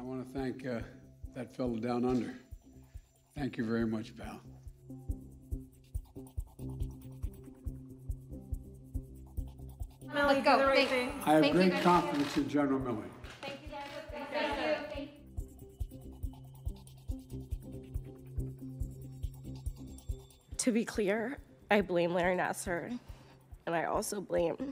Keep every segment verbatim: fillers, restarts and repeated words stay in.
want to thank uh, that fellow down under. Thank you very much, pal. Let's go. Right Thank, I have thank great you, confidence in General Milley. Thank you, guys. Thank you. Thank you. To be clear, I blame Larry Nassar, and I also blame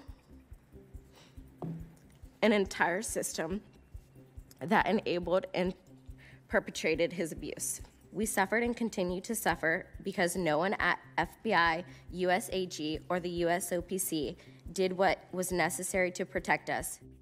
an entire system that enabled and perpetrated his abuse. We suffered and continue to suffer because no one at F B I, U S A G, or the U S O P C did what was necessary to protect us.